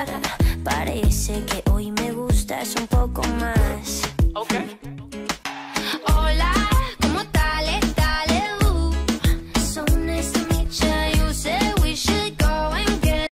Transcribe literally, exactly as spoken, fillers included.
Parece que hoy me gustas un poco más. Okay.